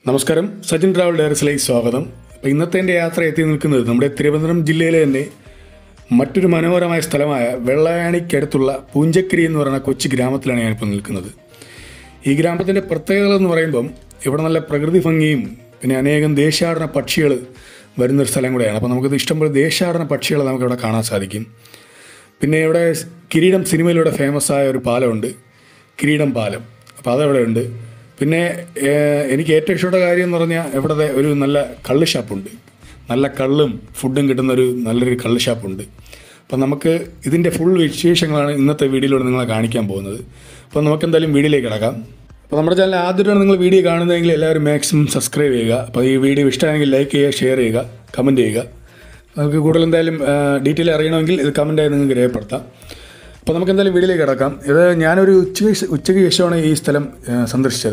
നമസ്കാരം, സജിൻ ട്രാവൽ ഡയറീസിലേക്ക് സ്വാഗതം. അപ്പോൾ ഇന്നത്തെ എൻ്റെ യാത്ര എത്തി നിൽക്കുന്നത് നമ്മുടെ തിരുവനന്തപുരം ജില്ലയിലെ തന്നെ മറ്റൊരു മനോഹരമായ സ്ഥലമായ വെള്ളായണിക്കടുത്തുള്ള പൂഞ്ചക്കരി എന്ന് പറയുന്ന കൊച്ചു ഗ്രാമത്തിലാണ് ഞാനിപ്പോൾ നിൽക്കുന്നത്. ഈ ഗ്രാമത്തിൻ്റെ പ്രത്യേകത എന്ന് പറയുമ്പം ഇവിടെ നല്ല പ്രകൃതി ഭംഗിയും പിന്നെ അനേകം ദേശാടന പക്ഷികൾ വരുന്നൊരു സ്ഥലം കൂടെയാണ്. അപ്പോൾ നമുക്കിത് ഇഷ്ടംപോലെ ദേശാടന പക്ഷികളെ നമുക്കിവിടെ കാണാൻ സാധിക്കും. പിന്നെ ഇവിടെ കിരീടം സിനിമയിലൂടെ ഫേമസ് ആയ ഒരു പാലമുണ്ട്, കിരീടം പാലം. അപ്പോൾ അതവിടെ ഉണ്ട്. പിന്നെ എനിക്ക് ഏറ്റവും ഇഷ്ടപ്പെട്ട കാര്യം എന്ന് പറഞ്ഞാൽ ഇവിടുത്തെ ഒരു നല്ല കള്ള് ഷാപ്പുണ്ട്. നല്ല കള്ളും ഫുഡും കിട്ടുന്ന നല്ലൊരു കള്ള് ഷാപ്പുണ്ട്. അപ്പം നമുക്ക് ഇതിൻ്റെ ഫുൾ വിശേഷങ്ങളാണ് ഇന്നത്തെ വീഡിയോയിലൂടെ നിങ്ങളെ കാണിക്കാൻ പോകുന്നത്. അപ്പോൾ നമുക്ക് എന്തായാലും വീഡിയോയിലേക്ക് കിടക്കാം. അപ്പോൾ നമ്മുടെ ചാനൽ ആദ്യമായിട്ടാണ് നിങ്ങൾ വീഡിയോ കാണുന്നതെങ്കിൽ എല്ലാവരും മാക്സിമം സബ്സ്ക്രൈബ് ചെയ്യുക. അപ്പോൾ ഈ വീഡിയോ ഇഷ്ടമാണെങ്കിൽ ലൈക്ക് ചെയ്യുക, ഷെയർ ചെയ്യുക, കമൻറ്റ് ചെയ്യുക. നമുക്ക് കൂടുതൽ എന്തായാലും ഡീറ്റെയിൽ അറിയണമെങ്കിൽ ഇത് കമൻറ്റായി നിങ്ങൾക്ക് രേഖപ്പെടുത്താം. അപ്പോൾ നമുക്ക് എന്തായാലും വീഡിയോയിലേക്ക് കിടക്കാം. ഇത് ഞാനൊരു ഉച്ചയ്ക്ക് ശേഷമാണ് ഈ സ്ഥലം സന്ദർശിച്ചത്.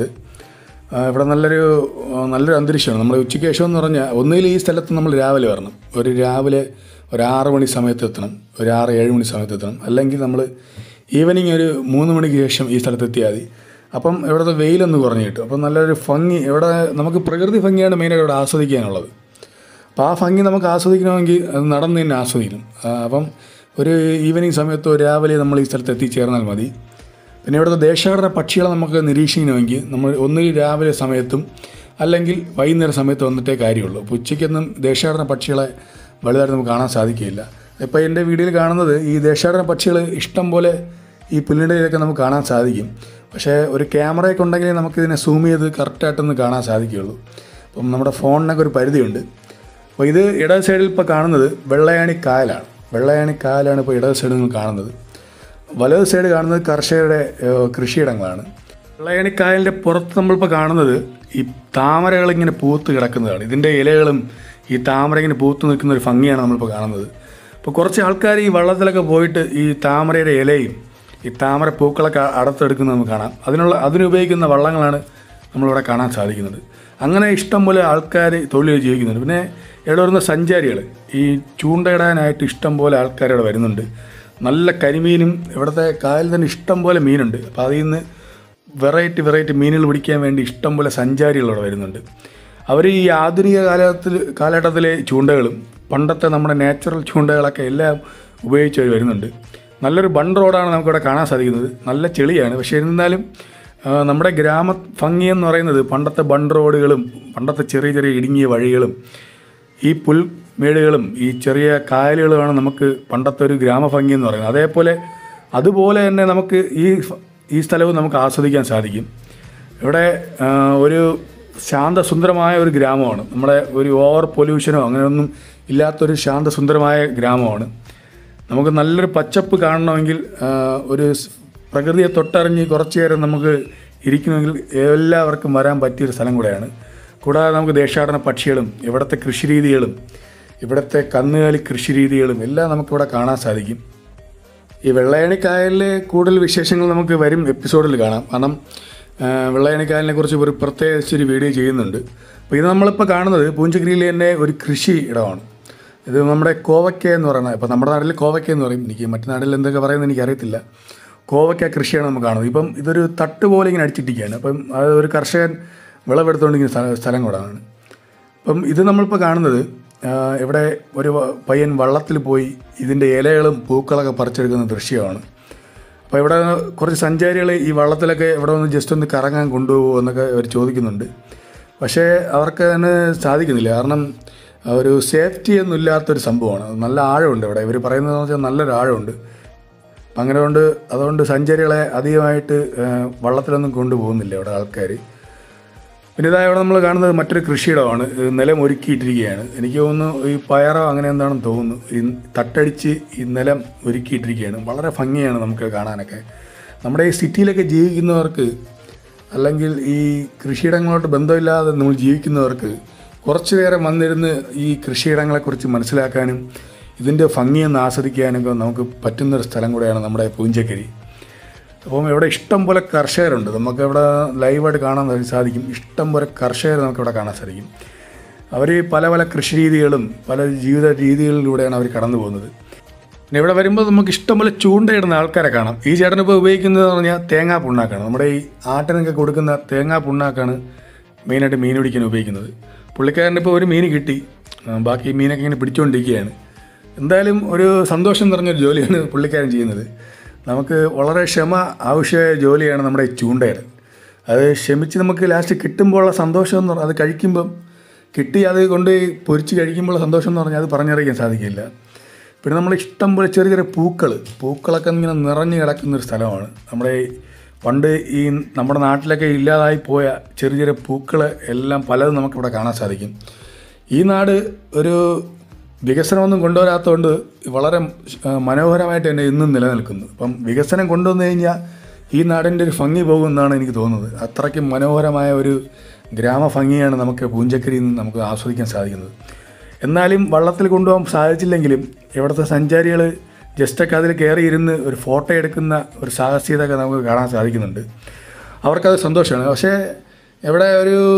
ഇവിടെ നല്ലൊരു അന്തരീക്ഷമാണ്. നമ്മൾ ഉച്ചയ്ക്ക് ശേഷം എന്ന് പറഞ്ഞാൽ ഒന്നുകിൽ ഈ സ്ഥലത്ത് നമ്മൾ രാവിലെ വരണം, രാവിലെ ഒരു 6 മണി സമയത്ത് എത്തണം, ഒരു 6-7 മണി സമയത്ത് എത്തണം. അല്ലെങ്കിൽ നമ്മൾ ഈവനിങ് ഒരു 3 മണിക്ക് ശേഷം ഈ സ്ഥലത്ത് എത്തിയാൽ മതി. അപ്പം ഇവിടുത്തെ വെയിലൊന്ന് കുറഞ്ഞ് കിട്ടും. അപ്പം നല്ലൊരു ഭംഗി, ഇവിടെ നമുക്ക് പ്രകൃതി ഭംഗിയാണ് മെയിനായിട്ട് ഇവിടെ ആസ്വദിക്കാനുള്ളത്. അപ്പോൾ ആ ഭംഗി നമുക്ക് ആസ്വദിക്കണമെങ്കിൽ അത് നടന്ന് തന്നെ ആസ്വദിക്കണം. അപ്പം ഒരു ഈവനിങ് സമയത്തോ രാവിലെ നമ്മൾ ഈ സ്ഥലത്ത് എത്തിച്ചേർന്നാൽ മതി. പിന്നെ ഇവിടുത്തെ ദേശാടന പക്ഷികളെ നമുക്ക് നിരീക്ഷിക്കണമെങ്കിൽ നമ്മൾ ഒന്നുകിൽ രാവിലെ സമയത്തും അല്ലെങ്കിൽ വൈകുന്നേര സമയത്ത് വന്നിട്ടേ കാര്യമുള്ളൂ. അപ്പോൾ ഉച്ചയ്ക്കൊന്നും ദേശാടന പക്ഷികളെ വലുതായിട്ട് നമുക്ക് കാണാൻ സാധിക്കില്ല. ഇപ്പോൾ എൻ്റെ വീഡിയോയിൽ കാണുന്നത് ഈ ദേശാടന പക്ഷികൾ ഇഷ്ടം പോലെ ഈ പുല്ലിടയിലൊക്കെ നമുക്ക് കാണാൻ സാധിക്കും. പക്ഷേ ഒരു ക്യാമറയൊക്കെ ഉണ്ടെങ്കിൽ നമുക്കിതിനെ സൂം ചെയ്ത് കറക്റ്റായിട്ടൊന്ന് കാണാൻ സാധിക്കുകയുള്ളൂ. അപ്പം നമ്മുടെ ഫോണിനൊക്കെ ഒരു പരിധിയുണ്ട്. അപ്പോൾ ഇത് ഇടത് സൈഡിൽ ഇപ്പോൾ കാണുന്നത് വെള്ളയാണി കായലാണ്. ഇപ്പോൾ ഇടത് സൈഡിൽ നിന്ന് കാണുന്നത്. വലത് സൈഡ് കാണുന്നത് കർഷകരുടെ കൃഷിയിടങ്ങളാണ്. വെള്ളയാണിക്കായലിൻ്റെ പുറത്ത് നമ്മളിപ്പോൾ കാണുന്നത് ഈ താമരകളിങ്ങനെ പൂത്ത് കിടക്കുന്നതാണ്. ഇതിൻ്റെ ഇലകളും ഈ താമര ഇങ്ങനെ പൂത്ത് നിൽക്കുന്ന ഒരു ഭംഗിയാണ് നമ്മളിപ്പോൾ കാണുന്നത്. അപ്പോൾ കുറച്ച് ആൾക്കാർ ഈ വള്ളത്തിലൊക്കെ പോയിട്ട് ഈ താമരയുടെ ഇലയും ഈ താമര പൂക്കളൊക്കെ അടത്തെടുക്കുന്നത് നമുക്ക് കാണാം. അതിനുപയോഗിക്കുന്ന വള്ളങ്ങളാണ് നമ്മളിവിടെ കാണാൻ സാധിക്കുന്നത്. അങ്ങനെ ഇഷ്ടം പോലെ ആൾക്കാർ തൊഴിൽ ജീവിക്കുന്നുണ്ട്. പിന്നെ ഇവിടെ വരുന്ന സഞ്ചാരികൾ ഈ ചൂണ്ടയിടാനായിട്ട് ഇഷ്ടം പോലെ ആൾക്കാർ ഇവിടെ വരുന്നുണ്ട്. നല്ല കരിമീനും ഇവിടുത്തെ കായലിൽ തന്നെ ഇഷ്ടം പോലെ മീനുണ്ട്. അപ്പോൾ അതിൽ നിന്ന് വെറൈറ്റി മീനുകൾ പിടിക്കാൻ വേണ്ടി ഇഷ്ടം പോലെ സഞ്ചാരികൾ ഇവിടെ വരുന്നുണ്ട്. അവർ ഈ ആധുനിക കാലഘട്ടത്തിലെ ചൂണ്ടകളും പണ്ടത്തെ നമ്മുടെ നാച്ചുറൽ ചൂണ്ടകളൊക്കെ എല്ലാം ഉപയോഗിച്ച് വരുന്നുണ്ട്. നല്ലൊരു ബൺ റോഡാണ് നമുക്കിവിടെ കാണാൻ സാധിക്കുന്നത്. നല്ല ചെളിയാണ്, പക്ഷേ എന്നിരുന്നാലും നമ്മുടെ ഗ്രാമ ഭംഗി എന്ന് പറയുന്നത് പണ്ടത്തെ ബൺ റോഡുകളും പണ്ടത്തെ ചെറിയ ഇടുങ്ങിയ വഴികളും ഈ പുൽമേടുകളും ഈ ചെറിയ കായലുകളുമാണ് നമുക്ക് പണ്ടത്തെ ഒരു ഗ്രാമഭംഗി എന്ന് പറയുന്നത്. അതുപോലെ തന്നെ നമുക്ക് ഈ സ്ഥലവും നമുക്ക് ആസ്വദിക്കാൻ സാധിക്കും. ഇവിടെ ഒരു ശാന്തസുന്ദരമായ ഒരു ഗ്രാമമാണ്. നമ്മുടെ ഒരു ഓവർ പൊല്യൂഷനോ അങ്ങനെയൊന്നും ഇല്ലാത്തൊരു ശാന്തസുന്ദരമായ ഗ്രാമമാണ്. നമുക്ക് നല്ലൊരു പച്ചപ്പ് കാണണമെങ്കിൽ ഒരു പ്രകൃതിയെ തൊട്ടറിഞ്ഞ് കുറച്ച് നേരം നമുക്ക് ഇരിക്കണമെങ്കിൽ എല്ലാവർക്കും വരാൻ പറ്റിയൊരു സ്ഥലം കൂടെയാണ്. കൂടാതെ നമുക്ക് ദേശാടന പക്ഷികളും ഇവിടുത്തെ കൃഷിരീതികളും ഇവിടുത്തെ കന്നുകാലി കൃഷിരീതികളും എല്ലാം നമുക്കിവിടെ കാണാൻ സാധിക്കും. ഈ വെള്ളയാണിക്കായലിലെ കൂടുതൽ വിശേഷങ്ങൾ നമുക്ക് വരും എപ്പിസോഡിൽ കാണാം. കാരണം വെള്ളയാണിക്കായലിനെ കുറിച്ച് ഒരു പ്രത്യേകിച്ചൊരു വീഡിയോ ചെയ്യുന്നുണ്ട്. അപ്പോൾ ഇത് നമ്മളിപ്പോൾ കാണുന്നത് പൂഞ്ചക്കരിയിലെ തന്നെ ഒരു കൃഷി ഇടമാണ്. ഇത് നമ്മുടെ കോവയ്ക്ക എന്ന് പറയുന്നത്, ഇപ്പോൾ നമ്മുടെ നാട്ടിൽ കോവയ്ക്ക എന്ന് പറയും, എനിക്ക് മറ്റു നാട്ടിൽ എന്തൊക്കെ പറയുന്നത് എനിക്കറിയത്തില്ല. കോവയ്ക്ക കൃഷിയാണ് നമുക്ക് കാണുന്നത്. ഇപ്പം ഇതൊരു തട്ട് പോലെ ഇങ്ങനെ അടിച്ചിട്ടിരിക്കുകയാണ്. അപ്പം അത് ഒരു കർഷകൻ വിളവെടുത്തുകൊണ്ടിരിക്കുന്ന സ്ഥലം കൂടാണ്. അപ്പം ഇത് നമ്മളിപ്പോൾ കാണുന്നത് ഇവിടെ ഒരു പയ്യൻ വള്ളത്തിൽ പോയി ഇതിൻ്റെ ഇലകളും പൂക്കളൊക്കെ പറിച്ചെടുക്കുന്ന ദൃശ്യമാണ്. അപ്പോൾ ഇവിടെ കുറച്ച് സഞ്ചാരികൾ ഈ വള്ളത്തിലൊക്കെ ഇവിടെ ഒന്ന് ജസ്റ്റ് ഒന്ന് കറങ്ങാൻ കൊണ്ടുപോകുമോ എന്നൊക്കെ അവർ ചോദിക്കുന്നുണ്ട്. പക്ഷേ അവർക്ക് തന്നെ സാധിക്കുന്നില്ല. കാരണം ഒരു സേഫ്റ്റി ഒന്നും ഇല്ലാത്തൊരു സംഭവമാണ്. നല്ല ആഴമുണ്ട് ഇവിടെ. ഇവർ പറയുന്നതെന്ന് വെച്ചാൽ നല്ലൊരു ആഴമുണ്ട്. അതുകൊണ്ട് സഞ്ചാരികളെ അധികമായിട്ട് വള്ളത്തിലൊന്നും കൊണ്ടുപോകുന്നില്ല ഇവിടെ ആൾക്കാർ. പിന്നെ ഇവിടെ നമ്മൾ കാണുന്നത് മറ്റൊരു കൃഷിയിടമാണ്. നിലം ഒരുക്കിയിട്ടിരിക്കുകയാണ്. എനിക്ക് തോന്നുന്നു ഈ പയറോ അങ്ങനെ എന്താണെന്ന് തോന്നുന്നു. ഈ തട്ടടിച്ച് ഈ നിലം ഒരുക്കിയിട്ടിരിക്കുകയാണ്. വളരെ ഭംഗിയാണ് നമുക്ക് കാണാനൊക്കെ. നമ്മുടെ ഈ സിറ്റിയിലൊക്കെ ജീവിക്കുന്നവർക്ക് അല്ലെങ്കിൽ ഈ കൃഷിയിടങ്ങളോട്ട് ബന്ധമില്ലാതെ നമ്മൾ ജീവിക്കുന്നവർക്ക് കുറച്ച് നേരം വന്നിരുന്ന് ഈ കൃഷിയിടങ്ങളെക്കുറിച്ച് മനസ്സിലാക്കാനും ഇതിൻ്റെ ഭംഗിയൊന്ന് ആസ്വദിക്കാനൊക്കെ നമുക്ക് പറ്റുന്നൊരു സ്ഥലം കൂടെയാണ് നമ്മുടെ പൂഞ്ചക്കരി. അപ്പം ഇവിടെ ഇഷ്ടം പോലെ കർഷകരുണ്ട്. നമുക്കിവിടെ ലൈവായിട്ട് കാണാൻ സാധിക്കും. ഇഷ്ടം പോലെ കർഷകർ നമുക്കിവിടെ കാണാൻ സാധിക്കും. അവർ പല കൃഷി രീതികളും പല ജീവിത രീതികളിലൂടെയാണ് അവർ കടന്നു പോകുന്നത്. പിന്നെ ഇവിടെ വരുമ്പോൾ നമുക്ക് ഇഷ്ടംപോലെ ചൂണ്ടയിടുന്ന ആൾക്കാരെ കാണാം. ഈ ചേട്ടനിപ്പോൾ ഉപയോഗിക്കുന്നതെന്ന് പറഞ്ഞാൽ തേങ്ങാ പുണ്ണാക്കാണ്. നമ്മുടെ ഈ ആട്ടിനൊക്കെ കൊടുക്കുന്ന തേങ്ങാ പുണ്ണാക്കാണ് മെയിനായിട്ട് മീൻ പിടിക്കാൻ ഉപയോഗിക്കുന്നത്. പുള്ളിക്കാരനിപ്പോൾ ഒരു മീൻ കിട്ടി, ബാക്കി മീനൊക്കെ ഇങ്ങനെ പിടിച്ചുകൊണ്ടിരിക്കുകയാണ്. എന്തായാലും ഒരു സന്തോഷം നിറഞ്ഞൊരു ജോലിയാണ് പുള്ളിക്കാരൻ ചെയ്യുന്നത്. നമുക്ക് വളരെ ക്ഷമ ആവശ്യമായ ജോലിയാണ് നമ്മുടെ ചൂണ്ടയിൽ. അത് ക്ഷമിച്ച് നമുക്ക് ലാസ്റ്റ് കിട്ടുമ്പോഴുള്ള സന്തോഷം എന്ന് പറഞ്ഞാൽ, അത് കഴിക്കുമ്പം കിട്ടി അത് കൊണ്ട് പൊരിച്ച് കഴിക്കുമ്പോഴുള്ള സന്തോഷം എന്ന് പറഞ്ഞാൽ അത് പറഞ്ഞറിയിക്കാൻ സാധിക്കില്ല. പിന്നെ നമ്മൾ ഇഷ്ടം പോലെ ചെറിയ ചെറിയ പൂക്കളൊക്കെ ഇങ്ങനെ നിറഞ്ഞു കിടക്കുന്നൊരു സ്ഥലമാണ്. പണ്ട് ഈ നമ്മുടെ നാട്ടിലൊക്കെ ഇല്ലാതായി പോയ ചെറിയ ചെറിയ പൂക്കൾ എല്ലാം പലതും നമുക്കിവിടെ കാണാൻ സാധിക്കും. ഈ നാട് ഒരു വികസനമൊന്നും കൊണ്ടുവരാത്തതുകൊണ്ട് വളരെ മനോഹരമായിട്ട് തന്നെ ഇന്നും നിലനിൽക്കുന്നു. അപ്പം വികസനം കൊണ്ടുവന്നു കഴിഞ്ഞാൽ ഈ നാടിൻ്റെ ഒരു ഭംഗി പോകുമെന്നാണ് എനിക്ക് തോന്നുന്നത്. അത്രയ്ക്കും മനോഹരമായ ഒരു ഗ്രാമഭംഗിയാണ് നമുക്ക് പൂഞ്ചക്കരിയിൽ നിന്ന് നമുക്ക് ആസ്വദിക്കാൻ സാധിക്കുന്നത്. എന്നാലും വള്ളത്തിൽ കൊണ്ടുപോകാൻ സാധിച്ചില്ലെങ്കിലും ഇവിടുത്തെ സഞ്ചാരികൾ ജസ്റ്റൊക്കെ അതിൽ കയറിയിരുന്ന് ഒരു ഫോട്ടോ എടുക്കുന്ന ഒരു സാഹസികതയൊക്കെ നമുക്ക് കാണാൻ സാധിക്കുന്നുണ്ട്. അവർക്കത് സന്തോഷമാണ്. പക്ഷേ ഇവിടെ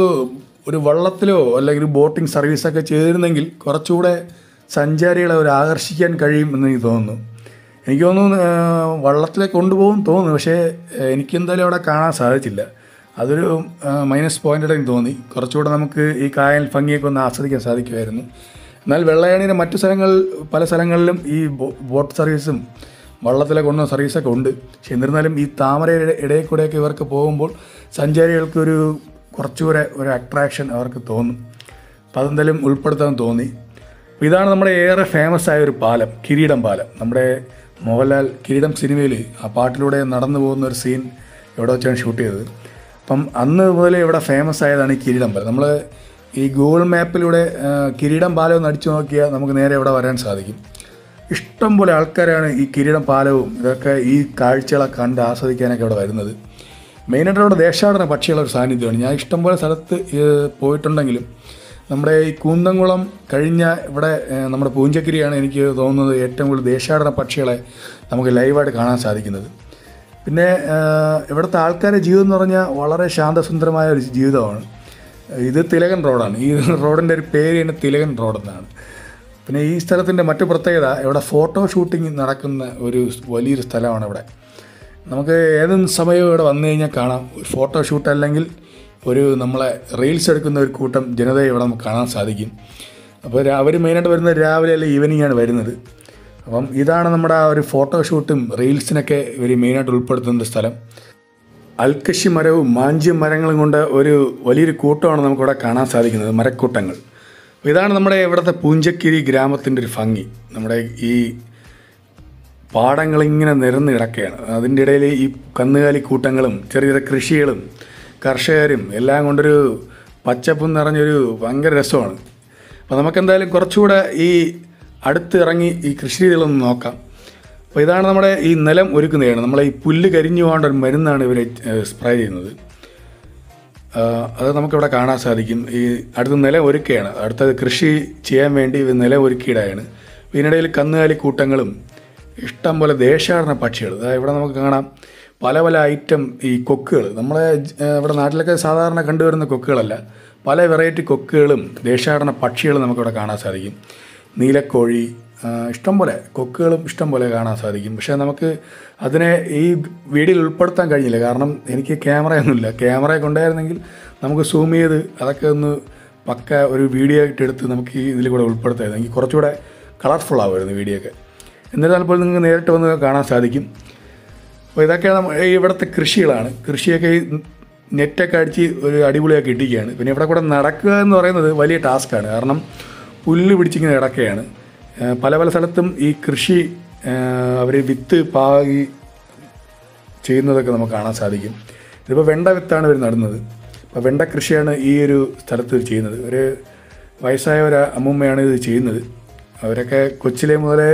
ഒരു വള്ളത്തിലോ അല്ലെങ്കിൽ ഒരു ബോട്ടിംഗ് സർവീസൊക്കെ ചെയ്തിരുന്നെങ്കിൽ കുറച്ചുകൂടെ സഞ്ചാരികളെ ആകർഷിക്കാൻ കഴിയും എന്ന് എനിക്ക് തോന്നുന്നു. എനിക്ക് തോന്നുന്നു വള്ളത്തിലേക്ക് കൊണ്ടുപോകും തോന്നുന്നു, പക്ഷേ എനിക്കെന്തായാലും അവിടെ കാണാൻ സാധിച്ചില്ല. അതൊരു മൈനസ് പോയിൻ്റായിട്ട് എനിക്ക് തോന്നി. കുറച്ചുകൂടെ നമുക്ക് ഈ കായൽ ഭംഗിയൊക്കെ ഒന്ന് ആസ്വദിക്കാൻ സാധിക്കുമായിരുന്നു. എന്നാൽ വെള്ളായണിയുടെ മറ്റു പല സ്ഥലങ്ങളിലും ഈ ബോട്ട് സർവീസും വള്ളത്തിലെ കൊണ്ടുവന്ന സർവീസൊക്കെ ഉണ്ട്. പക്ഷെ എന്നിരുന്നാലും ഈ താമരയുടെ ഇടയിൽ കൂടെയൊക്കെ ഇവർക്ക് പോകുമ്പോൾ സഞ്ചാരികൾക്ക് കുറച്ചുകൂടെ ഒരു അട്രാക്ഷൻ അവർക്ക് തോന്നും. അപ്പോൾ അതെന്തായാലും ഉൾപ്പെടുത്താൻ തോന്നി. അപ്പോൾ ഇതാണ് നമ്മുടെ ഏറെ ഫേമസ് ആയ ഒരു പാലം, കിരീടം പാലം. നമ്മുടെ മോഹൻലാൽ കിരീടം സിനിമയിൽ ആ പാട്ടിലൂടെ നടന്നു പോകുന്ന ഒരു സീൻ എവിടെ വെച്ചാണ് ഷൂട്ട് ചെയ്തത്. അപ്പം അന്ന് മുതലേ ഇവിടെ ഫേമസ് ആയതാണ് ഈ കിരീടം പാലം. നമ്മൾ ഈ ഗൂഗിൾ മാപ്പിലൂടെ കിരീടം പാലം ഒന്ന് അടിച്ചു നോക്കിയാൽ നമുക്ക് നേരെ ഇവിടെ വരാൻ സാധിക്കും. ഇഷ്ടം പോലെ ആൾക്കാരാണ് ഈ കിരീടം പാലവും ഇതൊക്കെ ഈ കാഴ്ചകളൊക്കെ കണ്ട് ആസ്വദിക്കാനൊക്കെ ഇവിടെ വരുന്നത്. മെയിനായിട്ട് അവിടെ ദേശാടന പക്ഷികളൊരു സാന്നിധ്യമാണ്. ഞാൻ ഇഷ്ടംപോലെ സ്ഥലത്ത് പോയിട്ടുണ്ടെങ്കിലും നമ്മുടെ ഈ കൂന്തംകുളം കഴിഞ്ഞ ഇവിടെ നമ്മുടെ പൂഞ്ചക്കരിയാണ് എനിക്ക് തോന്നുന്നത് ഏറ്റവും കൂടുതൽ ദേശാടന പക്ഷികളെ നമുക്ക് ലൈവായിട്ട് കാണാൻ സാധിക്കുന്നത്. പിന്നെ ഇവിടുത്തെ ആൾക്കാരുടെ ജീവിതം എന്ന് പറഞ്ഞാൽ വളരെ ശാന്തസുന്ദരമായ ഒരു ജീവിതമാണ്. ഇത് തിലകൻ റോഡാണ്. ഈ റോഡിൻ്റെ ഒരു പേര് തന്നെ തിലകൻ റോഡെന്നാണ്. പിന്നെ ഈ സ്ഥലത്തിൻ്റെ മറ്റു പ്രത്യേകത ഇവിടെ ഫോട്ടോ ഷൂട്ടിംഗ് നടക്കുന്ന ഒരു വലിയൊരു സ്ഥലമാണ് ഇവിടെ. നമുക്ക് ഏതും സമയവും ഇവിടെ വന്നു കഴിഞ്ഞാൽ കാണാം. ഒരു ഫോട്ടോ ഷൂട്ട് അല്ലെങ്കിൽ നമ്മളെ റീൽസ് എടുക്കുന്ന ഒരു കൂട്ടം ജനതയെ ഇവിടെ നമുക്ക് കാണാൻ സാധിക്കും. അപ്പോൾ അവർ മെയിനായിട്ട് വരുന്നത് രാവിലെ അല്ലെങ്കിൽ ഈവനിങ് ആണ് വരുന്നത്. അപ്പം ഇതാണ് നമ്മുടെ ആ ഒരു ഫോട്ടോഷൂട്ടും റീൽസിനൊക്കെ ഇവർ മെയിനായിട്ട് ഉൾപ്പെടുത്തുന്ന സ്ഥലം. അൽക്കശി മരവും മാഞ്ചിയം മരങ്ങളും കൊണ്ട് ഒരു വലിയൊരു കൂട്ടമാണ് നമുക്കിവിടെ കാണാൻ സാധിക്കുന്നത്, മരക്കൂട്ടങ്ങൾ. ഇതാണ് നമ്മുടെ ഇവിടുത്തെ പൂഞ്ചക്കരി ഗ്രാമത്തിൻ്റെ ഒരു ഭംഗി. നമ്മുടെ ഈ പാടങ്ങളിങ്ങനെ നിരന്ന് കിടക്കുകയാണ്. അതിൻ്റെ ഇടയിൽ ഈ കന്നുകാലി കൂട്ടങ്ങളും ചെറിയ ചെറിയ കൃഷികളും കർഷകരും എല്ലാം കൊണ്ടൊരു പച്ചപ്പും നിറഞ്ഞൊരു ഭയങ്കര രസമാണ്. അപ്പോൾ നമുക്കെന്തായാലും കുറച്ചുകൂടെ ഈ അടുത്ത് ഇറങ്ങി ഈ കൃഷി രീതികളൊന്ന് നോക്കാം. അപ്പോൾ ഇതാണ് നമ്മുടെ ഈ നിലം ഒരുക്കുന്നതാണ്. നമ്മളെ ഈ പുല്ല് കരിഞ്ഞു പോകേണ്ട ഒരു മരുന്നാണ് ഇവർ സ്പ്രേ ചെയ്യുന്നത്. അത് നമുക്കിവിടെ കാണാൻ സാധിക്കും. ഈ അടുത്ത് നിലം ഒരുക്കുകയാണ്. അടുത്തത് കൃഷി ചെയ്യാൻ വേണ്ടി ഇത് നിലം ഒരുക്കിയിടാണ്. ഇതിനിടയിൽ കന്നുകാലി കൂട്ടങ്ങളും ഇഷ്ടം പോലെ ദേശാടന പക്ഷികൾ. ഇവിടെ നമുക്ക് കാണാം പല പല ഐറ്റം ഈ കൊക്കുകൾ. നമ്മളെ ഇവിടെ നാട്ടിലൊക്കെ സാധാരണ കണ്ടുവരുന്ന കൊക്കുകളല്ല, പല വെറൈറ്റി കൊക്കുകളും ദേശാടന പക്ഷികളും നമുക്കിവിടെ കാണാൻ സാധിക്കും. നീലക്കോഴി, ഇഷ്ടംപോലെ കൊക്കുകളും ഇഷ്ടം പോലെ കാണാൻ സാധിക്കും. പക്ഷേ നമുക്ക് അതിനെ ഈ വീഡിയോയിൽ ഉൾപ്പെടുത്താൻ കഴിഞ്ഞില്ല. കാരണം എനിക്ക് ക്യാമറയൊന്നുമില്ല. ക്യാമറയൊക്കെ ഉണ്ടായിരുന്നെങ്കിൽ നമുക്ക് സൂം ചെയ്ത് അതൊക്കെ ഒന്ന് പക്ക ഒരു വീഡിയോ ആയിട്ട് എടുത്ത് നമുക്ക് ഈ ഇതിൽ കൂടെ ഉൾപ്പെടുത്തായിരുന്നു. എനിക്ക് കുറച്ചുകൂടെ കളർഫുൾ ആവുമായിരുന്നു വീഡിയോ ഒക്കെ. എന്നിരുന്നാൽ പോലും നിങ്ങൾക്ക് നേരിട്ട് വന്ന് കാണാൻ സാധിക്കും. അപ്പോൾ ഇതൊക്കെ ഇവിടുത്തെ കൃഷികളാണ്. കൃഷിയൊക്കെ ഈ നെറ്റൊക്കെ അടിച്ച് ഒരു അടിപൊളിയാക്കി ഇട്ടിരിക്കുകയാണ്. പിന്നെ ഇവിടെ കൂടെ നടക്കുക എന്ന് പറയുന്നത് വലിയ ടാസ്ക്കാണ്. കാരണം പുല്ല് പിടിച്ചിങ്ങനെ കിടക്കുകയാണ്. പല പല സ്ഥലത്തും ഈ കൃഷി അവർ വിത്ത് പാകി ചെയ്യുന്നതൊക്കെ നമുക്ക് കാണാൻ സാധിക്കും. ഇതിപ്പോൾ വെണ്ട വിത്താണ് ഇവർ നടുന്നത്. അപ്പോൾ വെണ്ട കൃഷിയാണ് ഈ ഒരു സ്ഥലത്ത് ചെയ്യുന്നത്. ഒരു വയസ്സായ ഒരു അമ്മൂമ്മയാണ് ഇത് ചെയ്യുന്നത്. അവരൊക്കെ കൊച്ചിലെ മുതലേ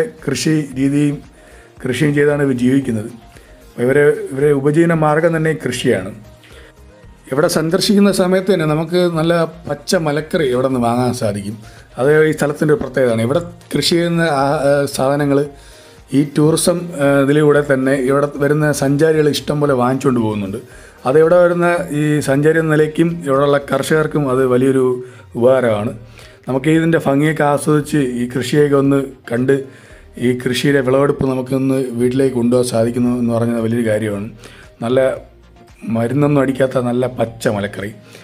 കൃഷിയും ചെയ്താണ് ഇവർ ജീവിക്കുന്നത്. ഇവരെ ഉപജീവന മാർഗം തന്നെ കൃഷിയാണ്. ഇവിടെ സന്ദർശിക്കുന്ന സമയത്ത് തന്നെ നമുക്ക് നല്ല പച്ച മലക്കറി ഇവിടെ നിന്ന് വാങ്ങാൻ സാധിക്കും. അത് ഈ സ്ഥലത്തിൻ്റെ പ്രത്യേകതയാണ്. ഇവിടെ കൃഷി ചെയ്യുന്ന സാധനങ്ങൾ ഈ ടൂറിസം ഇതിലൂടെ തന്നെ ഇവിടെ വരുന്ന സഞ്ചാരികൾ ഇഷ്ടം പോലെ വാങ്ങിച്ചുകൊണ്ട് പോകുന്നുണ്ട്. അത് ഇവിടെ വരുന്ന ഈ സഞ്ചാരി എന്ന നിലയ്ക്കും ഇവിടെയുള്ള കർഷകർക്കും അത് വലിയൊരു ഉപകാരമാണ്. നമുക്ക് ഇതിൻ്റെ ഭംഗിയൊക്കെ ആസ്വദിച്ച് ഈ കൃഷിയൊക്കെ ഒന്ന് കണ്ട് ഈ കൃഷിയുടെ വിളവെടുപ്പ് നമുക്കൊന്ന് വീട്ടിലേക്ക് കൊണ്ടുപോകാൻ സാധിക്കുന്നു എന്ന് പറഞ്ഞാൽ വലിയൊരു കാര്യമാണ്. നല്ല മരുന്നൊന്നും അടിക്കാത്ത നല്ല പച്ച മലക്കറി.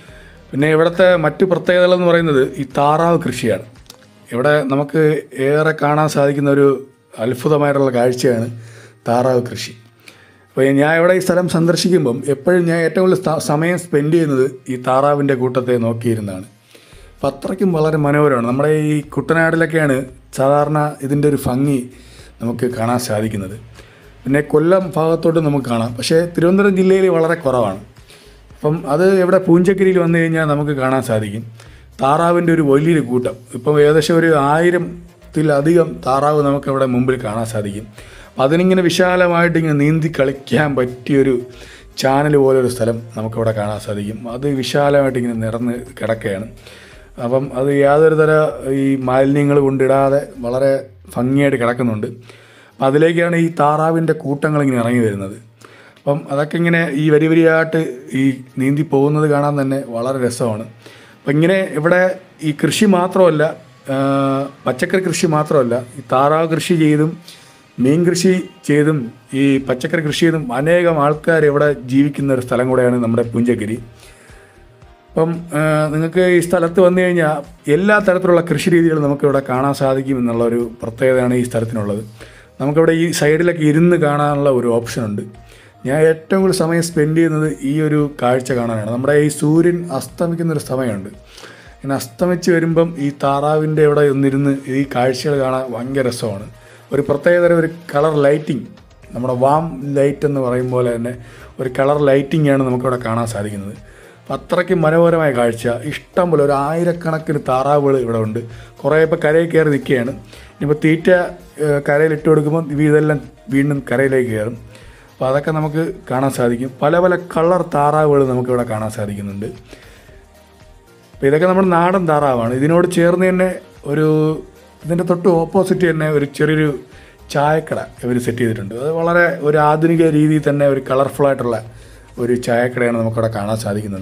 പിന്നെ ഇവിടുത്തെ മറ്റു പ്രത്യേകതകളെന്ന് പറയുന്നത് ഈ താറാവ് കൃഷിയാണ്. ഇവിടെ നമുക്ക് ഏറെ കാണാൻ സാധിക്കുന്ന ഒരു അത്ഭുതമായിട്ടുള്ള കാഴ്ചയാണ് താറാവ് കൃഷി. അപ്പോൾ ഞാൻ ഇവിടെ ഈ സ്ഥലം സന്ദർശിക്കുമ്പം എപ്പോഴും ഞാൻ ഏറ്റവും കൂടുതൽ സമയം സ്പെൻഡ് ചെയ്യുന്നത് ഈ താറാവിൻ്റെ കൂട്ടത്തെ നോക്കിയിരുന്നതാണ്. അപ്പോൾ അത്രയ്ക്കും വളരെ മനോഹരമാണ്. നമ്മുടെ ഈ കുട്ടനാട്ടിലൊക്കെയാണ് സാധാരണ ഇതിൻ്റെ ഒരു ഭംഗി നമുക്ക് കാണാൻ സാധിക്കുന്നത്. പിന്നെ കൊല്ലം ഭാഗത്തോട്ട് നമുക്ക് കാണാം, പക്ഷേ തിരുവനന്തപുരം ജില്ലയിൽ വളരെ കുറവാണ്. അപ്പം അത് ഇവിടെ പൂഞ്ചക്കരിയിൽ വന്നു കഴിഞ്ഞാൽ നമുക്ക് കാണാൻ സാധിക്കും താറാവിൻ്റെ ഒരു വലിയൊരു കൂട്ടം. ഇപ്പം ഏകദേശം ഒരു 1000-ത്തിലധികം താറാവ് നമുക്കവിടെ മുമ്പിൽ കാണാൻ സാധിക്കും. അപ്പം അതിനിങ്ങനെ വിശാലമായിട്ട് ഇങ്ങനെ നീന്തി കളിക്കാൻ പറ്റിയൊരു ചാനൽ പോലൊരു സ്ഥലം നമുക്കവിടെ കാണാൻ സാധിക്കും. അത് വിശാലമായിട്ട് ഇങ്ങനെ നിറഞ്ഞ് കിടക്കുകയാണ്. അപ്പം അത് യാതൊരു തര ഈ മാലിന്യങ്ങൾ കൊണ്ടിടാതെ വളരെ ഭംഗിയായിട്ട് കിടക്കുന്നുണ്ട്. അപ്പം അതിലേക്കാണ് ഈ താറാവിൻ്റെ കൂട്ടങ്ങളിങ്ങനെ ഇറങ്ങി വരുന്നത്. അപ്പം അതൊക്കെ ഇങ്ങനെ ഈ വരിയായിട്ട് ഈ നീന്തി പോകുന്നത് കാണാൻ തന്നെ വളരെ രസമാണ്. അപ്പം ഇങ്ങനെ ഇവിടെ ഈ കൃഷി മാത്രമല്ല, പച്ചക്കറി കൃഷി മാത്രമല്ല, ഈ താറാവ് കൃഷി ചെയ്തും മീൻ കൃഷി ചെയ്തും ഈ പച്ചക്കറി കൃഷി ചെയ്തും അനേകം ആൾക്കാർ ഇവിടെ ജീവിക്കുന്ന ഒരു സ്ഥലം കൂടെയാണ് നമ്മുടെ പൂഞ്ചക്കരി. അപ്പം നിങ്ങൾക്ക് ഈ സ്ഥലത്ത് വന്നു കഴിഞ്ഞാൽ എല്ലാ തരത്തിലുള്ള കൃഷി രീതികളും നമുക്കിവിടെ കാണാൻ സാധിക്കും എന്നുള്ളൊരു പ്രത്യേകതയാണ് ഈ സ്ഥലത്തിനുള്ളത്. നമുക്കിവിടെ ഈ സൈഡിലൊക്കെ ഇരുന്ന് കാണാനുള്ള ഒരു ഓപ്ഷനുണ്ട്. ഞാൻ ഏറ്റവും കൂടുതൽ സമയം സ്പെൻഡ് ചെയ്യുന്നത് ഈ ഒരു കാഴ്ച കാണാനാണ്. നമ്മുടെ ഈ സൂര്യൻ അസ്തമിക്കുന്നൊരു സമയമുണ്ട്. ഇങ്ങനെ അസ്തമിച്ച് വരുമ്പം ഈ താറാവിൻ്റെ ഇവിടെ ഒന്നിരുന്ന് ഈ കാഴ്ചകൾ കാണാൻ ഭയങ്കര രസമാണ്. ഒരു പ്രത്യേകതരം ഒരു കളർ ലൈറ്റിംഗ്, നമ്മുടെ വാം ലൈറ്റ് എന്ന് പറയും പോലെ തന്നെ ഒരു കളർ ലൈറ്റിംഗാണ് നമുക്കിവിടെ കാണാൻ സാധിക്കുന്നത്. അപ്പം അത്രയ്ക്ക് മനോഹരമായ കാഴ്ച. ഇഷ്ടം പോലെ ഒരു 1000-കണക്കിന് താറാവുകൾ ഇവിടെ ഉണ്ട്. കുറേ ഇപ്പോൾ കരയിൽ കയറി നിൽക്കുകയാണ്. ഇനിയിപ്പോൾ തീറ്റ കരയിലിട്ട് കൊടുക്കുമ്പോൾ ഇതെല്ലാം വീണ്ടും കരയിലേക്ക് കയറും. അപ്പോൾ അതൊക്കെ നമുക്ക് കാണാൻ സാധിക്കും. പല പല കളർ താറാവുകൾ നമുക്കിവിടെ കാണാൻ സാധിക്കുന്നുണ്ട്. അപ്പോൾ ഇതൊക്കെ നമ്മുടെ നാടൻ താറാവാണ്. ഇതിനോട് ചേർന്ന് തന്നെ ഇതിൻ്റെ തൊട്ട് ഓപ്പോസിറ്റ് തന്നെ ഒരു ചെറിയൊരു ചായക്കട ഇവർ സെറ്റ് ചെയ്തിട്ടുണ്ട്. അത് വളരെ ഒരു ആധുനിക രീതിയിൽ തന്നെ ഒരു കളർഫുള്ളായിട്ടുള്ള ഒരു ചായക്കടയാണ് നമുക്കിവിടെ കാണാൻ സാധിക്കുന്നത്.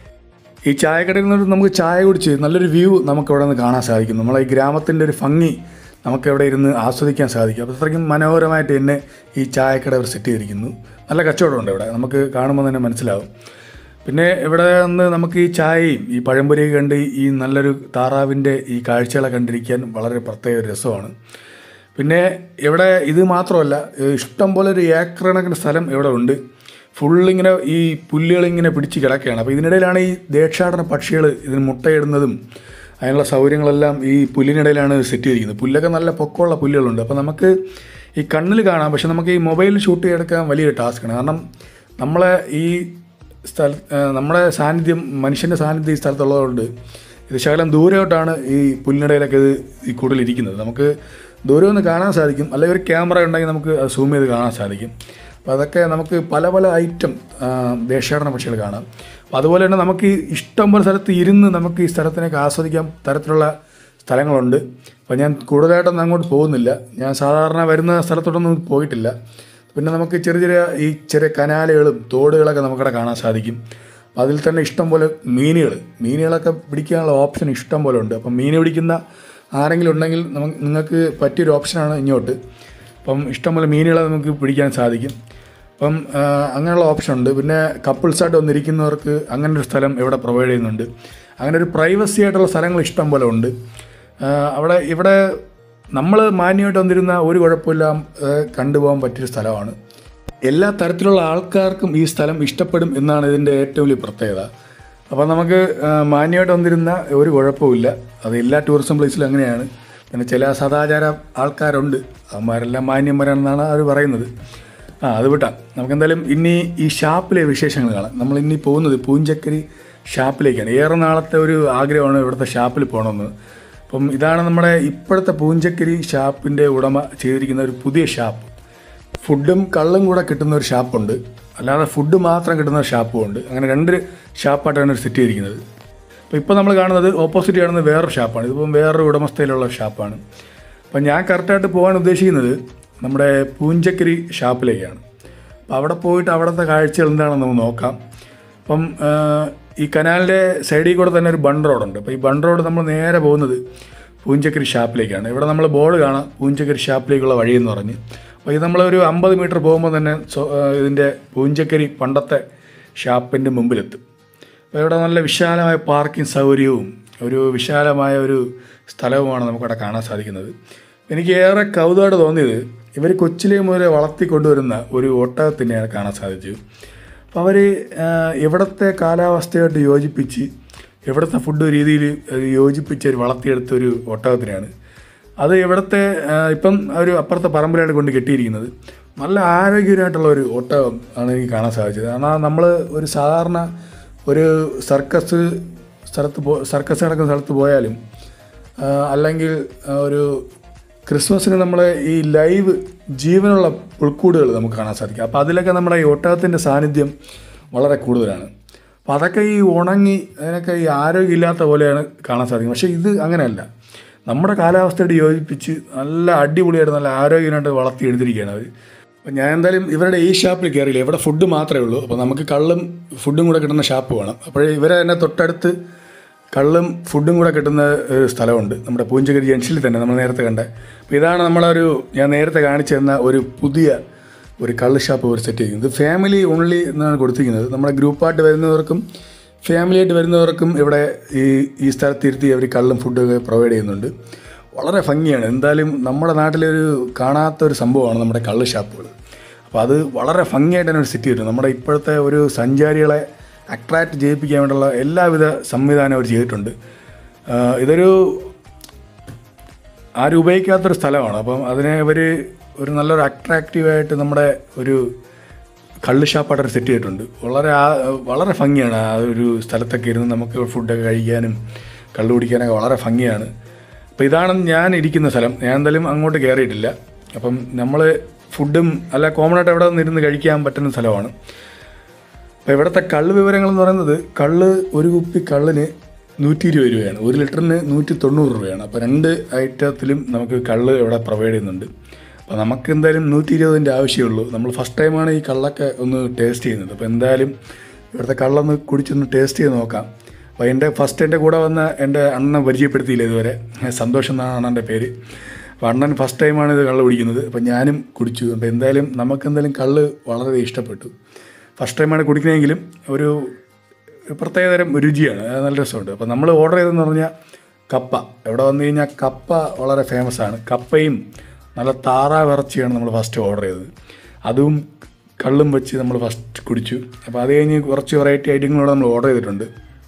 ഈ ചായക്കടയിൽ നിന്ന് നമുക്ക് ചായ കുടിച്ച് നല്ലൊരു വ്യൂ നമുക്കിവിടെ നിന്ന് കാണാൻ സാധിക്കും. നമ്മളെ ഈ ഗ്രാമത്തിൻ്റെ ഒരു ഭംഗി നമുക്കിവിടെ ഇരുന്ന് ആസ്വദിക്കാൻ സാധിക്കും. അപ്പോൾ അത്രയ്ക്കും മനോഹരമായിട്ട് തന്നെ ഈ ചായക്കട അവർ സെറ്റ് ചെയ്തിരിക്കുന്നു. നല്ല കച്ചവടമുണ്ട് ഇവിടെ, നമുക്ക് കാണുമ്പോൾ തന്നെ മനസ്സിലാവും. പിന്നെ ഇവിടെ നിന്ന് നമുക്ക് ഈ ചായയും ഈ പഴംപൊരിയൊക്കെ കണ്ട് ഈ നല്ലൊരു താറാവിൻ്റെ ഈ കാഴ്ചകളെ കണ്ടിരിക്കാൻ വളരെ പ്രത്യേക രസമാണ്. പിന്നെ ഇവിടെ ഇത് മാത്രമല്ല, ഇഷ്ടം പോലെ ഒരു ഏക്കറണക്കിന് സ്ഥലം ഇവിടെ ഉണ്ട്. ഫുള്ളിങ്ങനെ ഈ പുല്ലുകളിങ്ങനെ പിടിച്ച് കിടക്കുകയാണ്. അപ്പോൾ ഇതിനിടയിലാണ് ഈ ദേശാടന പക്ഷികൾ ഇതിന് മുട്ടയിടുന്നതും അതിനുള്ള സൗകര്യങ്ങളെല്ലാം ഈ പുല്ലിനിടയിലാണ് സെറ്റ് ചെയ്തിരിക്കുന്നത്. പുല്ലൊക്കെ നല്ല പൊക്കമുള്ള പുല്ലുകളുണ്ട്. അപ്പോൾ നമുക്ക് ഈ കണ്ണിൽ കാണാം, പക്ഷെ നമുക്ക് ഈ മൊബൈലിൽ ഷൂട്ട് ചെയ്തെടുക്കാൻ വലിയൊരു ടാസ്ക്കാണ്. കാരണം നമ്മളെ ഈ നമ്മുടെ സാന്നിധ്യം, മനുഷ്യൻ്റെ സാന്നിധ്യം ഈ സ്ഥലത്തുള്ളതുകൊണ്ട് ഇത് ശകലം ദൂരോട്ടാണ് ഈ പുല്ലിനിടയിലൊക്കെ ഈ കൂടുതലിരിക്കുന്നത്. നമുക്ക് ദൂരെ ഒന്ന് കാണാൻ സാധിക്കും, അല്ലെങ്കിൽ ഒരു ക്യാമറ ഉണ്ടെങ്കിൽ നമുക്ക് അത് സൂം ചെയ്ത് കാണാൻ സാധിക്കും. അപ്പോൾ അതൊക്കെ നമുക്ക് പല പല ഐറ്റം ദേശാടന പക്ഷികൾ കാണാം. അപ്പോൾ അതുപോലെ തന്നെ നമുക്ക് ഇഷ്ടം പോലെ സ്ഥലത്ത് ഇരുന്ന് നമുക്ക് ഈ സ്ഥലത്തിനൊക്കെ ആസ്വദിക്കാൻ തരത്തിലുള്ള സ്ഥലങ്ങളുണ്ട്. അപ്പോൾ ഞാൻ കൂടുതലായിട്ടൊന്നും അങ്ങോട്ട് പോകുന്നില്ല. ഞാൻ സാധാരണ വരുന്ന സ്ഥലത്തോട്ടൊന്നും പോയിട്ടില്ല. പിന്നെ നമുക്ക് ചെറിയ കനാലുകളും തോടുകളൊക്കെ നമുക്കിവിടെ കാണാൻ സാധിക്കും. അപ്പോൾ അതിൽ തന്നെ ഇഷ്ടം പോലെ മീനുകളൊക്കെ പിടിക്കാനുള്ള ഓപ്ഷൻ ഇഷ്ടം പോലെ ഉണ്ട്. അപ്പം മീൻ പിടിക്കുന്ന ആരെങ്കിലും ഉണ്ടെങ്കിൽ നിങ്ങൾക്ക് പറ്റിയൊരു ഓപ്ഷനാണ് ഇങ്ങോട്ട്. അപ്പം ഇഷ്ടംപോലെ മീനുകളെ നമുക്ക് പിടിക്കാൻ സാധിക്കും. അപ്പം അങ്ങനെയുള്ള ഓപ്ഷൻ ഉണ്ട്. പിന്നെ കപ്പിൾസായിട്ട് വന്നിരിക്കുന്നവർക്ക് അങ്ങനെ ഒരു സ്ഥലം ഇവിടെ പ്രൊവൈഡ് ചെയ്യുന്നുണ്ട്. അങ്ങനെ ഒരു പ്രൈവസി ആയിട്ടുള്ള സ്ഥലങ്ങൾ ഇഷ്ടം പോലെ ഉണ്ട്. ഇവിടെ നമ്മൾ മാന്യമായിട്ട് വന്നിരുന്ന ഒരു കുഴപ്പമില്ല കണ്ടുപോകാൻ പറ്റിയൊരു സ്ഥലമാണ്. എല്ലാ തരത്തിലുള്ള ആൾക്കാർക്കും ഈ സ്ഥലം ഇഷ്ടപ്പെടും എന്നാണ് ഇതിൻ്റെ ഏറ്റവും വലിയ പ്രത്യേകത. അപ്പോൾ നമുക്ക് മാന്യമായിട്ട് വന്നിരുന്ന ഒരു കുഴപ്പമില്ല. അത് എല്ലാ ടൂറിസം പ്ലേസിലും അങ്ങനെയാണ്. പിന്നെ ചില സദാചാര ആൾക്കാരുണ്ട്, അവന്മാരെല്ലാം മാന്യന്മാരാണെന്നാണ് അവർ പറയുന്നത്. അത് വിട്ടാം. നമുക്കെന്തായാലും ഇനി ഈ ഷാപ്പിലെ വിശേഷങ്ങൾ കാണാം. നമ്മൾ ഇനി പോകുന്നത് പൂഞ്ചക്കരി ഷാപ്പിലേക്കാണ്. ഏറെ നാളത്തെ ഒരു ആഗ്രഹമാണ് ഇവിടുത്തെ ഷാപ്പിൽ പോകണമെന്ന്. അപ്പം ഇതാണ് നമ്മുടെ ഇപ്പോഴത്തെ പൂഞ്ചക്കരി ഷാപ്പിൻ്റെ ഉടമ ചെയ്തിരിക്കുന്ന ഒരു പുതിയ ഷാപ്പ്. ഫുഡും കള്ളും കൂടെ കിട്ടുന്ന ഒരു ഷാപ്പുണ്ട്, അല്ലാതെ ഫുഡ് മാത്രം കിട്ടുന്ന ഒരു ഷാപ്പും ഉണ്ട്. അങ്ങനെ 2 ഷാപ്പായിട്ടാണ് സെറ്റ് ചെയ്തിരിക്കുന്നത്. അപ്പോൾ ഇപ്പോൾ നമ്മൾ കാണുന്നത് ഓപ്പോസിറ്റ് കാണുന്നത് വേറൊരു ഷാപ്പാണ്. ഇതിപ്പം വേറൊരു ഉടമസ്ഥയിലുള്ള ഷാപ്പാണ്. അപ്പം ഞാൻ കറക്റ്റായിട്ട് പോകാൻ ഉദ്ദേശിക്കുന്നത് നമ്മുടെ പൂഞ്ചക്കരി ഷാപ്പിലേക്കാണ്. അപ്പോൾ അവിടെ പോയിട്ട് അവിടുത്തെ കാഴ്ചകൾ എന്താണെന്ന് നമുക്ക് നോക്കാം. അപ്പം ഈ കനാലിൻ്റെ സൈഡിൽ കൂടെ തന്നെ ഒരു ബണ്ട് റോഡുണ്ട്. അപ്പോൾ ഈ ബണ്ട് റോഡ് നമ്മൾ നേരെ പോകുന്നത് പൂഞ്ചക്കരി ഷാപ്പിലേക്കാണ്. ഇവിടെ നമ്മൾ ബോർഡ് കാണാം, പൂഞ്ചക്കരി ഷാപ്പിലേക്കുള്ള വഴിയെന്ന് പറഞ്ഞ്. അപ്പോൾ ഇത് നമ്മളൊരു 50 മീറ്റർ പോകുമ്പോൾ തന്നെ ഇതിൻ്റെ പൂഞ്ചക്കരി പണ്ടത്തെ ഷാപ്പിൻ്റെ മുമ്പിലെത്തും. അപ്പോൾ ഇവിടെ നല്ല വിശാലമായ പാർക്കിംഗ് സൗകര്യവും ഒരു വിശാലമായ ഒരു സ്ഥലവുമാണ് നമുക്കിവിടെ കാണാൻ സാധിക്കുന്നത്. എനിക്ക് ഏറെ കൗതുകമായിട്ട് തോന്നിയത് ഇവർ കൊച്ചിലെ മുതലേ വളർത്തിക്കൊണ്ടുവരുന്ന ഒരു ഒട്ടകത്തിനെയാണ് കാണാൻ സാധിച്ചത്. അപ്പോൾ അവർ ഇവിടുത്തെ കാലാവസ്ഥയായിട്ട് യോജിപ്പിച്ച് ഇവിടുത്തെ ഫുഡ് രീതിയിൽ യോജിപ്പിച്ച് വളർത്തിയെടുത്തൊരു ഒട്ടകത്തിനെയാണ്. അത് ഇവിടുത്തെ ഇപ്പം ഒരു അപ്പുറത്തെ പറമ്പിലായിട്ട് കൊണ്ട് കെട്ടിയിരിക്കുന്നത്. നല്ല ആരോഗ്യമായിട്ടുള്ള ഒരു ഒട്ടകം ആണ് എനിക്ക് കാണാൻ സാധിച്ചത്. കാരണം നമ്മൾ ഒരു സാധാരണ ഒരു സർക്കസ് നടക്കുന്ന സ്ഥലത്ത് പോയാലും അല്ലെങ്കിൽ ഒരു ക്രിസ്മസിന് നമ്മളെ ഈ ലൈവ് ജീവനുള്ള പുൽക്കൂടുകൾ നമുക്ക് കാണാൻ സാധിക്കും. അപ്പോൾ അതിലൊക്കെ നമ്മുടെ ഈ ഒട്ടകത്തിൻ്റെ സാന്നിധ്യം വളരെ കൂടുതലാണ്. അപ്പോൾ അതൊക്കെ ഈ ഉണങ്ങി അതിനൊക്കെ ഈ ആരോഗ്യമില്ലാത്ത പോലെയാണ് കാണാൻ സാധിക്കുന്നത്. പക്ഷേ ഇത് അങ്ങനെയല്ല, നമ്മുടെ കാലാവസ്ഥയോട് യോജിപ്പിച്ച് നല്ല അടിപൊളിയായിട്ട് നല്ല ആരോഗ്യമായിട്ട് വളർത്തിയെടുത്തിരിക്കുകയാണ് അവർ. അപ്പോൾ ഞാൻ എന്തായാലും ഇവരുടെ ഈ ഷാപ്പിൽ കയറിയില്ല. ഇവിടെ ഫുഡ് മാത്രമേ ഉള്ളൂ. അപ്പോൾ നമുക്ക് കള്ളും ഫുഡും കൂടെ കിട്ടുന്ന ഷാപ്പ് വേണം. അപ്പോൾ ഇവരെ തന്നെ തൊട്ടടുത്ത് കള്ളും ഫുഡും കൂടെ കിട്ടുന്ന ഒരു സ്ഥലമുണ്ട് നമ്മുടെ പൂഞ്ചക്കരി ജംഗ്ഷനിൽ തന്നെ നമ്മൾ നേരത്തെ കണ്ട. അപ്പോൾ ഇതാണ് ഞാൻ നേരത്തെ കാണിച്ചു തന്ന പുതിയ ഒരു കള്ള് ഷാപ്പ് ഒരു സെറ്റ് ചെയ്യുന്നത്. ഇത് ഫാമിലി ഓൺലി എന്നാണ് കൊടുത്തിരിക്കുന്നത്. നമ്മുടെ ഗ്രൂപ്പായിട്ട് വരുന്നവർക്കും ഫാമിലിയായിട്ട് വരുന്നവർക്കും ഇവിടെ ഈ സ്ഥലത്തിരുത്തി അവർ കള്ളും ഫുഡൊക്കെ പ്രൊവൈഡ് ചെയ്യുന്നുണ്ട്. വളരെ ഭംഗിയാണ്. എന്തായാലും നമ്മുടെ നാട്ടിലൊരു കാണാത്തൊരു സംഭവമാണ് നമ്മുടെ കള്ള് ഷാപ്പുകൾ. അപ്പോൾ അത് വളരെ ഭംഗിയായിട്ട് തന്നെ ഒരു സെറ്റ് ചെയ്തിട്ടുണ്ട്. നമ്മുടെ ഇപ്പോഴത്തെ ഒരു സഞ്ചാരികളെ അട്രാക്റ്റ് ചെയ്യിപ്പിക്കാൻ വേണ്ടിയുള്ള എല്ലാവിധ സംവിധാനവും അവർ ചെയ്തിട്ടുണ്ട്. ഇതൊരു ആരും ഉപയോഗിക്കാത്തൊരു സ്ഥലമാണ്. അപ്പം അതിനെ ഒരു നല്ലൊരു അട്രാക്റ്റീവായിട്ട് നമ്മുടെ ഒരു കള്ള് ഷാപ്പായിട്ട് സെറ്റ് ചെയ്തിട്ടുണ്ട്. വളരെ ഭംഗിയാണ്. ആ ഒരു സ്ഥലത്തൊക്കെ ഇരുന്ന് നമുക്ക് ഫുഡൊക്കെ കഴിക്കാനും കള്ള് കുടിക്കാനൊക്കെ വളരെ ഭംഗിയാണ്. അപ്പോൾ ഇതാണ് ഞാൻ ഇരിക്കുന്ന സ്ഥലം. ഞാൻ എന്തായാലും അങ്ങോട്ട് കയറിയിട്ടില്ല. അപ്പം നമ്മൾ ഫുഡും അല്ല കോമൺ ആയിട്ട് എവിടെ നിന്നിരുന്ന് കഴിക്കാൻ പറ്റുന്ന സ്ഥലമാണ്. അപ്പോൾ ഇവിടുത്തെ കള്ള് വിവരങ്ങളെന്ന് പറയുന്നത് കള്ള് ഒരു കുപ്പി കള്ളിന് 120 രൂപയാണ്, 1 ലിറ്ററിന് 190 രൂപയാണ്. അപ്പോൾ 2 ഐറ്റത്തിലും നമുക്ക് കള്ള് ഇവിടെ പ്രൊവൈഡ് ചെയ്യുന്നുണ്ട്. അപ്പോൾ നമുക്ക് എന്തായാലും 120 ആവശ്യമുള്ളൂ. നമ്മൾ ഫസ്റ്റ് ടൈമാണ് ഈ കള്ളൊക്കെ ഒന്ന് ടേസ്റ്റ് ചെയ്യുന്നത്. അപ്പോൾ എന്തായാലും ഇവിടുത്തെ കള്ളൊന്ന് കുടിച്ചൊന്ന് ടേസ്റ്റ് ചെയ്ത് നോക്കാം. അപ്പോൾ എൻ്റെ കൂടെ വന്ന എൻ്റെ അണ്ണനെ പരിചയപ്പെടുത്തിയില്ല ഇതുവരെ. സന്തോഷം എന്നാണ് അണ്ണൻ്റെ പേര്. അപ്പോൾ അണ്ണൻ ഫസ്റ്റ് ടൈമാണ് ഇത് കള്ള് കുടിക്കുന്നത്. അപ്പോൾ ഞാനും കുടിച്ചു. അപ്പോൾ എന്തായാലും നമുക്കെന്തായാലും കള്ള് വളരെ ഇഷ്ടപ്പെട്ടു. ഫസ്റ്റ് ടൈമാണ് കുടിക്കുന്നതെങ്കിലും ഒരു പ്രത്യേകതരം രുചിയാണ്, നല്ല രസമുണ്ട്. അപ്പോൾ നമ്മൾ ഓർഡർ ചെയ്തതെന്ന് പറഞ്ഞാൽ കപ്പ. ഇവിടെ വന്നു കഴിഞ്ഞാൽ കപ്പ വളരെ ഫേമസ് ആണ്. കപ്പയും നല്ല താറാവ് ഇറച്ചിയാണ് നമ്മൾ ഫസ്റ്റ് ഓർഡർ ചെയ്തത്. അതും കള്ളും വെച്ച് നമ്മൾ ഫസ്റ്റ് കുടിച്ചു. അപ്പോൾ അത് കഴിഞ്ഞ് കുറച്ച് വെറൈറ്റി ഐറ്റങ്ങളോട് നമ്മൾ ഓർഡർ ചെയ്തിട്ടുണ്ട്.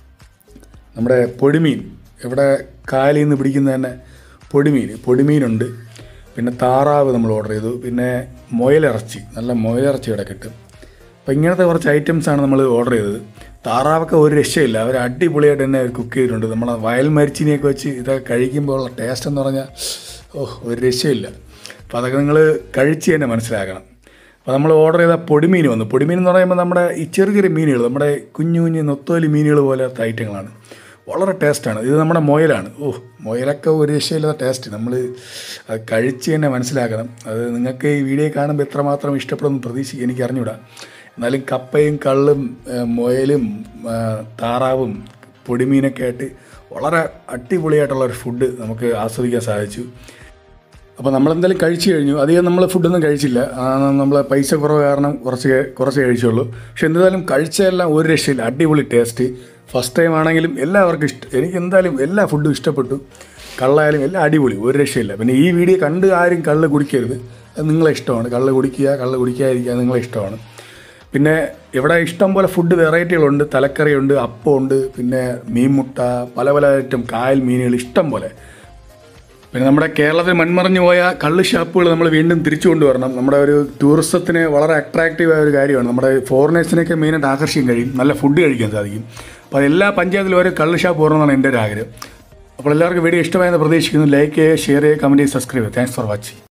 നമ്മുടെ പൊടിമീൻ, ഇവിടെ കായലിൽ നിന്ന് പിടിക്കുന്ന തന്നെ പൊടിമീനുണ്ട്. പിന്നെ താറാവ് നമ്മൾ ഓർഡർ ചെയ്തു. പിന്നെ മുയലിറച്ചി, നല്ല മുയലിറച്ചി ഇവിടെ കിട്ടും. അപ്പോൾ ഇങ്ങനത്തെ കുറച്ച് ഐറ്റംസാണ് നമ്മൾ ഓർഡർ ചെയ്തത്. താറാവൊക്കെ ഒരു രക്ഷയില്ല, അവർ അടിപൊളിയായിട്ട് തന്നെ കുക്ക് ചെയ്തിട്ടുണ്ട്. നമ്മളെ വയൽ മരിച്ചിനെയൊക്കെ വെച്ച് ഇതൊക്കെ കഴിക്കുമ്പോൾ ഉള്ള ടേസ്റ്റ് എന്ന് പറഞ്ഞാൽ ഒരു രക്ഷയില്ല. അപ്പോൾ അതൊക്കെ നിങ്ങൾ കഴിച്ച് തന്നെ മനസ്സിലാക്കണം. അപ്പോൾ നമ്മൾ ഓർഡർ ചെയ്ത പൊടിമീൻ വന്നു. പൊടിമീൻ എന്ന് പറയുമ്പോൾ നമ്മുടെ ഈ ചെറിയ മീനുകൾ, നമ്മുടെ കുഞ്ഞു നൊത്തോലി മീനുകൾ പോലത്തെ ഐറ്റങ്ങളാണ്. വളരെ ടേസ്റ്റാണ്. ഇത് നമ്മുടെ മുയലാണ്. മുയലൊക്കെ ഒരു രക്ഷയില്ലാത്ത ടേസ്റ്റ്. നമ്മൾ അത് കഴിച്ച് തന്നെ മനസ്സിലാക്കണം. അത് നിങ്ങൾക്ക് ഈ വീഡിയോ കാണുമ്പോൾ എത്രമാത്രം ഇഷ്ടപ്പെടുമെന്ന് എനിക്ക് അറിഞ്ഞൂടാ. എന്നാലും കപ്പയും കള്ളും മുയലും താറാവും പൊടിമീനൊക്കെ ആയിട്ട് വളരെ അടിപൊളിയായിട്ടുള്ളൊരു ഫുഡ് നമുക്ക് ആസ്വദിക്കാൻ സാധിച്ചു. അപ്പോൾ നമ്മളെന്തായാലും കഴിച്ചു കഴിഞ്ഞു. അധികം നമ്മൾ ഫുഡൊന്നും കഴിച്ചില്ല. നമ്മൾ പൈസ കുറവ് കാരണം കുറച്ച് കഴിച്ചുള്ളൂ. പക്ഷെ എന്തായാലും കഴിച്ചതെല്ലാം ഒരു രക്ഷയില്ല, അടിപൊളി ടേസ്റ്റ്. ഫസ്റ്റ് ടൈം ആണെങ്കിലും എല്ലാവർക്കും എനിക്ക് എന്തായാലും എല്ലാ ഫുഡും ഇഷ്ടപ്പെട്ടു. കള്ളായാലും എല്ലാം അടിപൊളി, ഒരു രക്ഷയില്ല. പിന്നെ ഈ വീഡിയോ കണ്ട് ആരും കള്ള് കുടിക്കരുത്, അത് നിങ്ങളെ ഇഷ്ടമാണ്. കള്ള് കുടിക്കാതിരിക്കുക നിങ്ങളെ ഇഷ്ടമാണ്. പിന്നെ ഇവിടെ ഇഷ്ടം പോലെ ഫുഡ് വെറൈറ്റികളുണ്ട്. തലക്കറിയുണ്ട്, അപ്പമുണ്ട്, പിന്നെ മീൻമുട്ട, പല ഐറ്റം കായൽ മീനുകൾ ഇഷ്ടം പോലെ. പിന്നെ നമ്മുടെ കേരളത്തിൽ മൺമറഞ്ഞു പോയ കള്ള് ഷാപ്പുകൾ നമ്മൾ വീണ്ടും തിരിച്ചു കൊണ്ടുവരണം. നമ്മുടെ ഒരു ടൂറിസത്തിന് വളരെ അട്രാക്റ്റീവായ ഒരു കാര്യമാണ്. നമ്മുടെ ഫോറിനേഴ്സിനെയൊക്കെ മെയിനായിട്ട് ആകർഷിക്കാൻ കഴിയും, നല്ല ഫുഡ് കഴിക്കാൻ സാധിക്കും. അപ്പോൾ എല്ലാ പഞ്ചായത്തിലും ഓരോ കള്ള് ഷാപ്പ് വരണമെന്നാണ് എൻ്റെ ഒരു ആഗ്രഹം. അപ്പോൾ എല്ലാവർക്കും വീഡിയോ ഇഷ്ടമായെന്ന് പ്രതീക്ഷിക്കുന്നു. ലൈക്ക് ചെയ്യുക, ഷെയർ ചെയ്യുക, കമൻറ്റ് ചെയ്യുക, സബ്സ്ക്രൈബ് ചെയ്യുക. Thanks for watching.